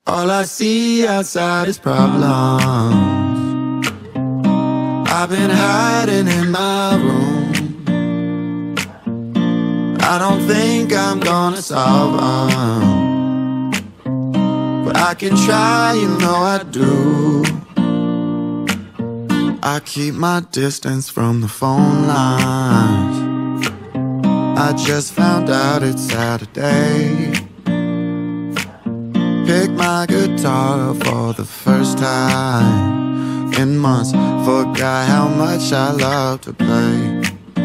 All I see outside is problems. I've been hiding in my room. I don't think I'm gonna solve them, but I can try, you know I do. I keep my distance from the phone lines. I just found out it's Saturday. Pick my guitar up for the first time in months. Forgot how much I love to play.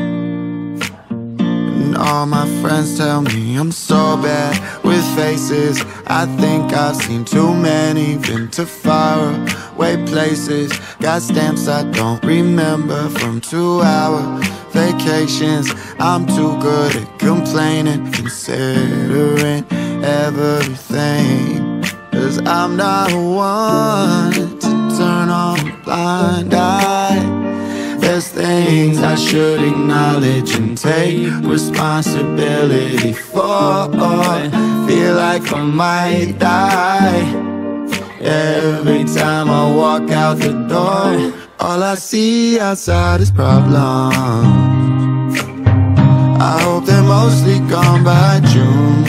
And all my friends tell me I'm so bad with faces. I think I've seen too many, been to faraway places. Got stamps I don't remember from 2-hour vacations. I'm too good at complaining, considering everything. 'Cause I'm not one to turn on a blind eye. There's things I should acknowledge and take responsibility for. Feel like I might die every time I walk out the door. All I see outside is problems. I hope they're mostly gone by June.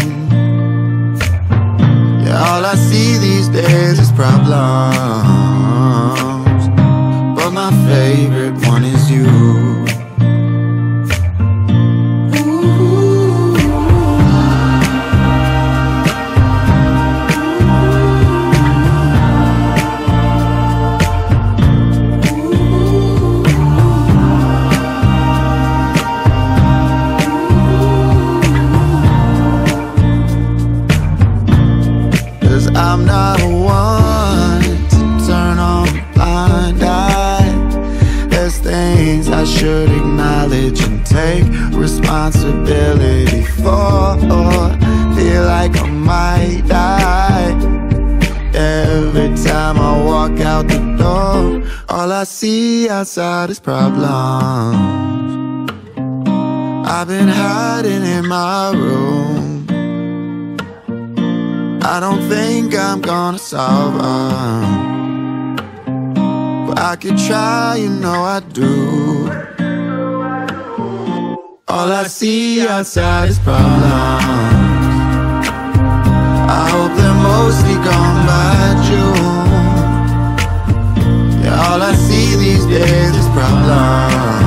Yeah, all I see these days is problems, but my favorite one is you. I'm not one to turn on a blind eye. There's things I should acknowledge and take responsibility for. Feel like I might die every time I walk out the door. All I see outside is problems. I've been hiding in my room. I don't think I'm gonna solve them, but I could try, you know I do. All I see outside is problems. I hope they're mostly gone by June. Yeah, all I see these days is problems.